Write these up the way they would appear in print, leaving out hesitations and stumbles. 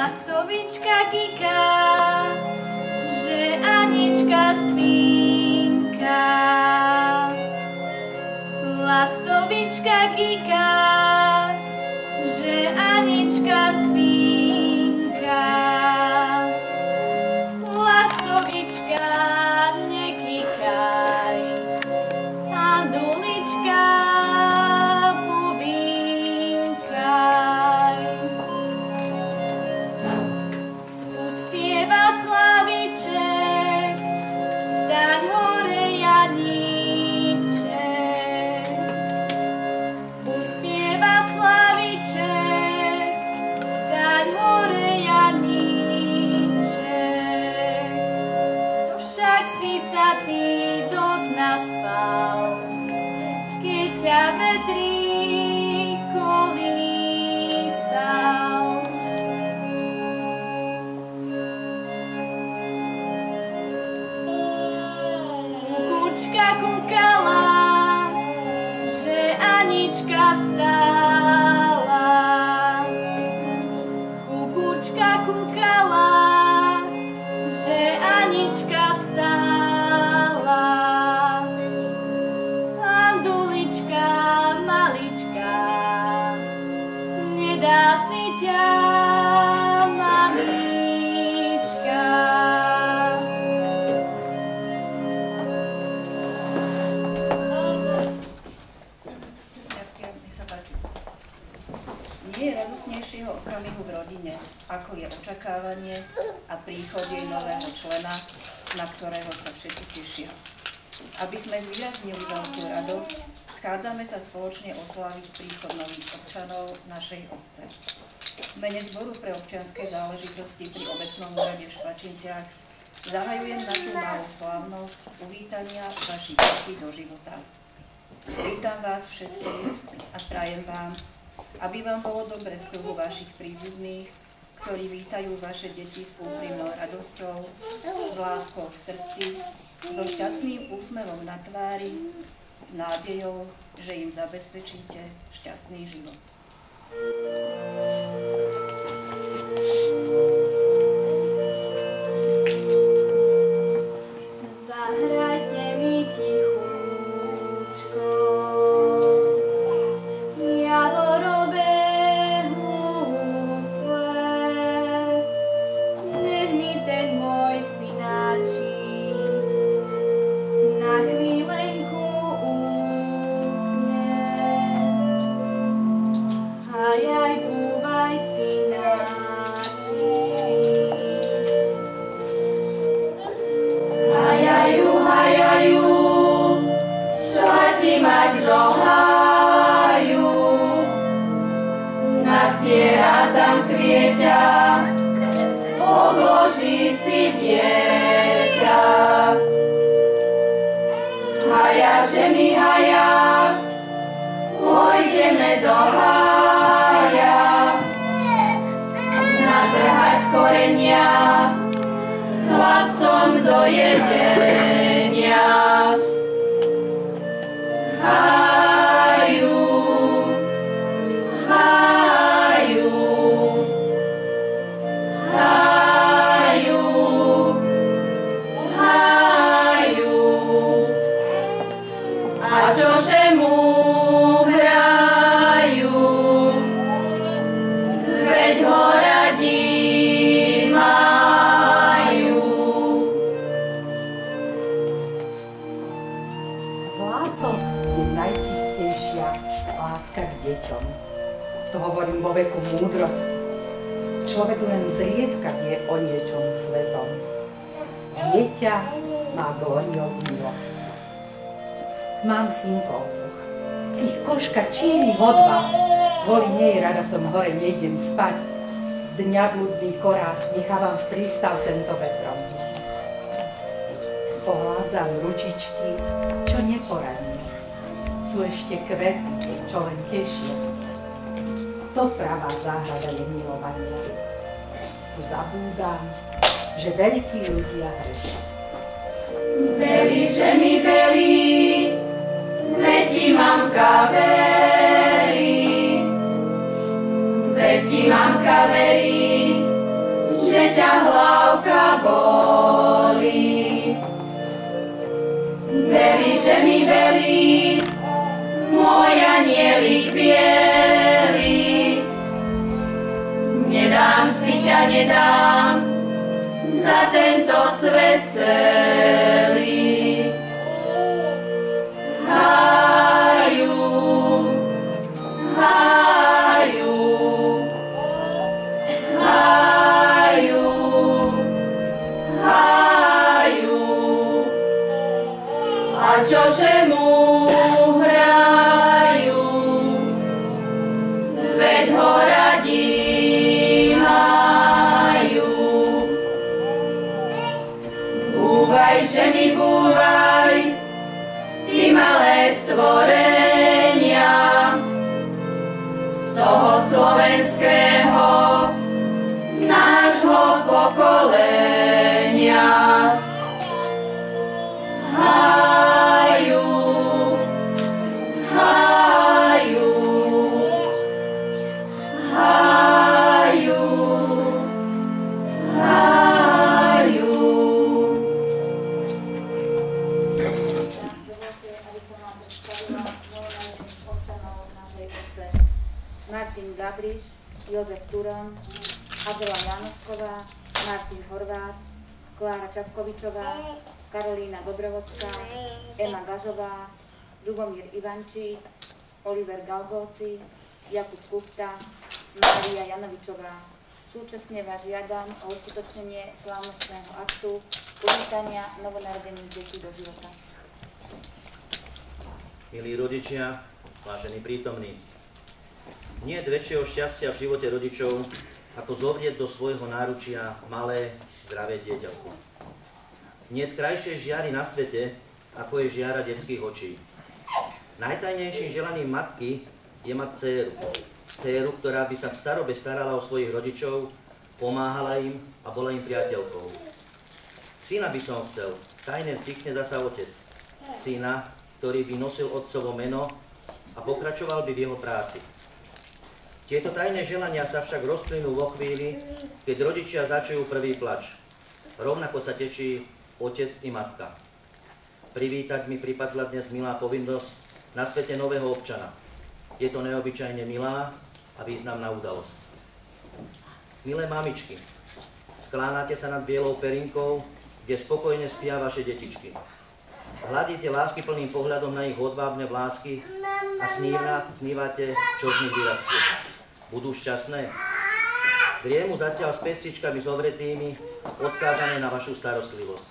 Lastovička kiká, že Anička spínka. Lastovička kiká, že Anička spínka. Lastovička, nekikaj, Andulička, povínkaj. Uspieva Slaviček, vstaň hore Janíček. Uspieva Slaviček, vstaň hore Janíček. Však si sa ty dosť naspal, keď ťa vetrík kolísal. Kukučka kúkala, že Anička vstala. Kukučka kúkala, že Anička vstala. Andulička, malička, nedá si ťa, mamička. Ďakujem, nech sa páči. Nie je radosnejšieho okamihu v rodine, ako je očakávanie a príchod jej nového člena, na ktorého sa všetci tešia. Aby sme zvýraznili veľkú radosť, schádzame sa spoločne oslaviť príchod nových občanov našej obce. V mene Zboru pre občianske záležitosti pri obecnom úrade v Špačinciach zahajujem našu malú slávnosť uvítania vašich detí do života. Vítam vás všetkých a prajem vám, aby vám bolo dobre v kruhu vašich príbuzných, ktorí vítajú vaše deti s úprimnou radosťou, s láskou v srdci, so šťastným úsmevom na tvári, s nádejou, že im zabezpečíte šťastný život. Zahrajte mi tichúčko javorové husle, nech mi ten môj synáčik na chvílenku usne. Hajaj, búvaj, synáčik. Hajaju, šleti mať do háju, nazbiera tam kvieťa, odloží si dieťa. Haja, že mi haja, pôjdeme do hája, natrhať korenia, chlapcom do jedenia. Haju, haju, haju, haju. A čože mu hrajú, veď ho radí majú. Lások je najčistejšia láska k deťom. To hovorím vo veku múdrosti. Človek len zriedka vie o niečom svetom. Dieťa má glóriu milosti. Mám synkov dvoch. Ich koška číri hodva. Kvôli nej rada som hore nejdem spať. Dňa bludný korák nechávam v prístav tento vetrom. Pohládzam ručičky, čo neporadne. Sú ešte kvety, čo len tešia. To pravá záhrada je milovania. Tu zabúdam, že veľkí ľudia hrešia. Velí, že mi velí, veď ti mamka verí. Veď ti mamka verí, že mi velí môj anielik bielý. Nedám si ťa, nedám za tento svet celý. Háju, háju, háju, háju. A čože mu hrajú, veď ho radí majú. Búvaj, že mi búvaj, ty malé stvorenia z toho slovenského nášho pokolenia. Háju, háju, háju, háju. Dovolte, aby som vám predstavila novonarodených občanov našej obce. Martin Gabriš, Jozef Turon, Adela Jánošková, Martin Horvát, Klára Čapkovičová, Karolína Dobrovodská, Ema Gažová, Ľubomír Ivančík, Oliver Galgóci, Jakub Kuchta, Mária Janovičová. Súčasne vás žiadam o uskutočnenie slávnostného aktu uvítania novonarodených detí do života. Milí rodičia, vážení prítomní, nie je väčšieho šťastia v živote rodičov, ako zovrieť do svojho náručia malé, zdravé dieťatko. Nie je krajšej žiary na svete, ako je žiara detských očí. Najtajnejším želaním matky je mať dcéru. Dcéru, ktorá by sa v starobe starala o svojich rodičov, pomáhala im a bola im priateľkou. Syna by som chcel, tajne vzdychne zasa otec. Syna, ktorý by nosil otcovo meno a pokračoval by v jeho práci. Tieto tajné želania sa však rozplynú vo chvíli, keď rodičia začujú prvý plač. Rovnako sa tečí otec i matka. Privítať mi pripadla dnes milá povinnosť na svete nového občana. Je to neobyčajne milá a významná udalosť. Milé mamičky, skláňate sa nad bielou perinkou, kde spokojne spia vaše detičky. Hľadíte láskyplným pohľadom na ich hodvábne vlásky a snívate, čo z nich vyrastie. Budú šťastné? Driemu zatiaľ s pestičkami zovretými, odkázané na vašu starostlivosť.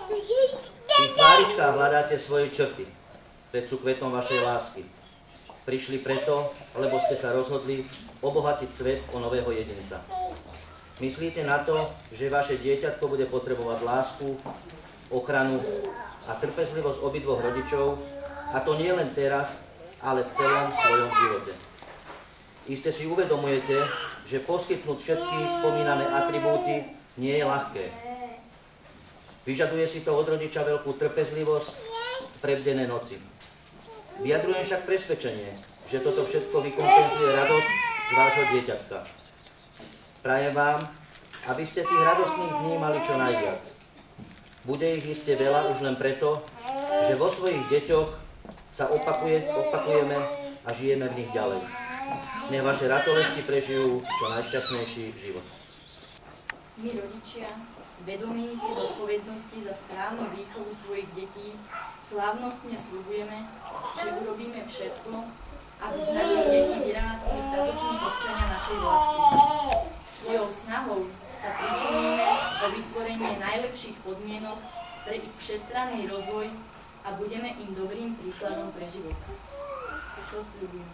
V tých tváričkách hľadáte svoje črty, veď sú kvetom vašej lásky. Prišli preto, lebo ste sa rozhodli obohatiť svet o nového jedinca. Myslíte na to, že vaše dieťatko bude potrebovať lásku, ochranu a trpezlivosť obidvoch rodičov, a to nie len teraz, ale v celom svojom živote. Iste si uvedomujete, že poskytnúť všetky spomínané atribúty nie je ľahké. Vyžaduje si to od rodiča veľkú trpezlivosť v prebdené noci. Vyjadrujem však presvedčenie, že toto všetko vykompenzuje radosť z vášho dieťatka. Prajem vám, aby ste tých radostných dní mali čo najviac. Bude ich iste veľa už len preto, že vo svojich deťoch sa opakujeme a žijeme v nich ďalej. Nech vaše ratolesti prežijú čo najšťastnejší život. My rodičia, vedomí si zodpovednosti za správnu výchovu svojich detí, slávnostne sľubujeme, že urobíme všetko, aby z našich detí vyrástli statoční občania našej vlasti. Svojou snahou sa pričiníme o vytvorenie najlepších podmienok pre ich všestranný rozvoj a budeme im dobrým príkladom pre život. To sľubujeme.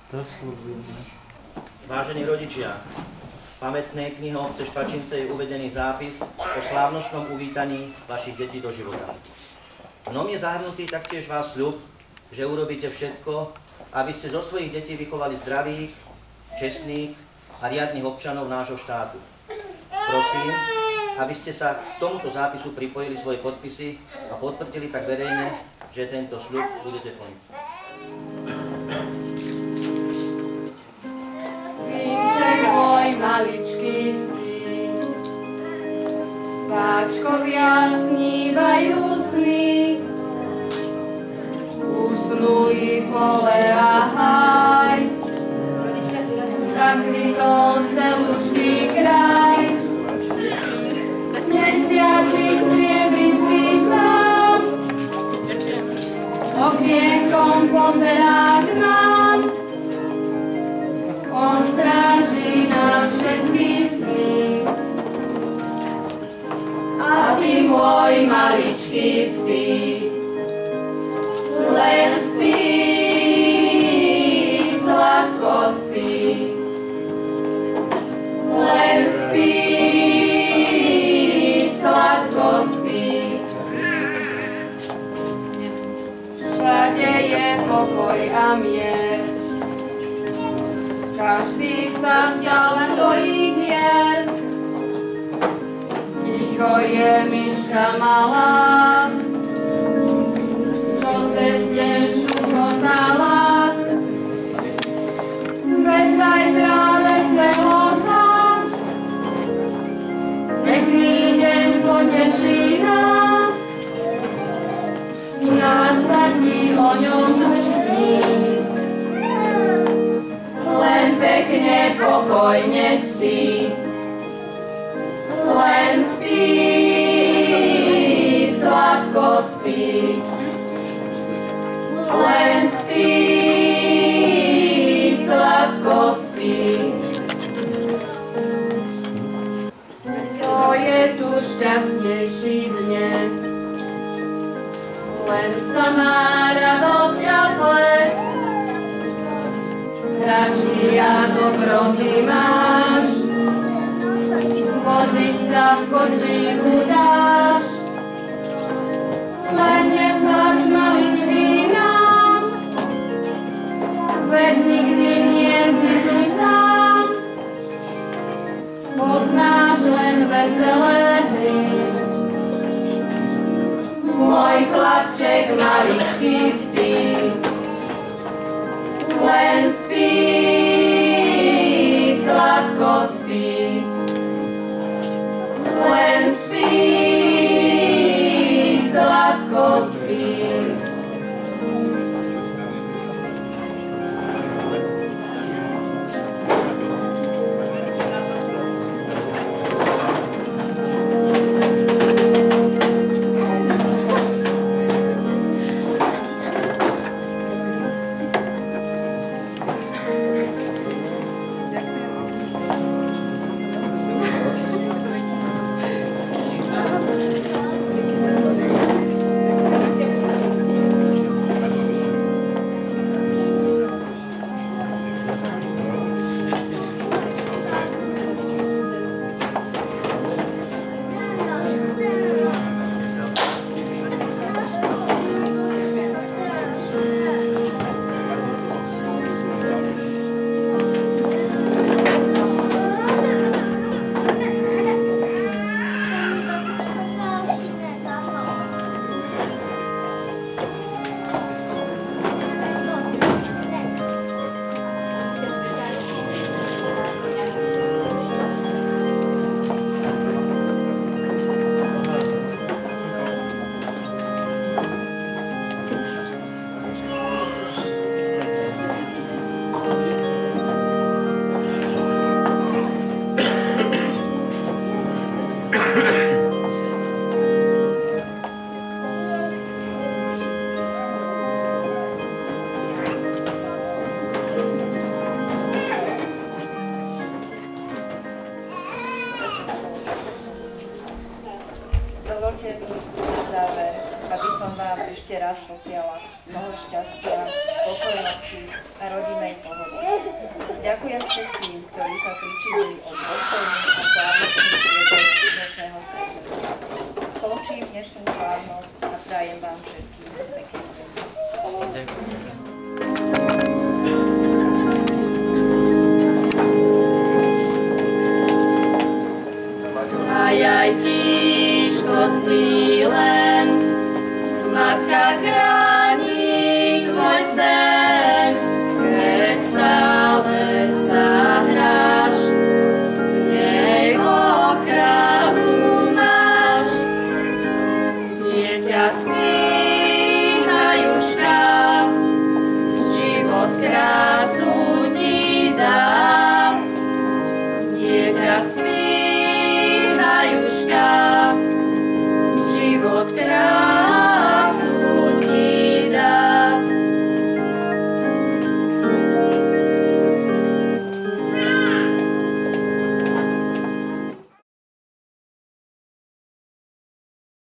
Vážení rodičia, v pamätnej knihe obce Špačince je uvedený zápis o slávnostnom uvítaní vašich detí do života. V ňom je zahrnutý taktiež váš sľub, že urobíte všetko, aby ste zo svojich detí vychovali zdravých, čestných a riadnych občanov nášho štátu. Prosím, aby ste sa k tomuto zápisu pripojili svoje podpisy a potvrdili tak verejne, že tento sľub budete plniť. Synček môj maličký spí, váčkovia snívajú sny, pole a háj, zakrytol celúčný kraj. Mesiačik striebristý sám, okiekom pozerá k nám. On stráži nám všetky sny. A ty, môj maličký, spí. Len spí, sladko spí. Len spí, sladko spí. Všade je pokoj a mier. Každý sa vzdal svojich hier. Ticho je myška malá, čo cez deň šuchotala. Veď zajtra veselo zas, pekný deň poteší nás. Snáď sa ti o ňom už sní, len pekne pokojne spí. Len spí, sladko spí. Len spí, sladko spí. Kto je tu šťastnejší dnes? Len samá radosť a ples. Hračky a dobroty máš, voziť sa v kočíku dáš. Len nepláč, maličký nám, veď nikdy nie si tu sám. Poznáš len veselé hry, môj chlapček maličký spí. Len spí, sladko spí. Len spí, sladko spí. Dovolte mi na záver, aby som vám ešte raz popriala mnoho šťastia, spokojnosti a rodinnej pohody. Ďakujem všetkým, ktorí sa pričinili od dôstojných a slávnostných priebeh dnešného stretnutia. Končím dnešnú slávnosť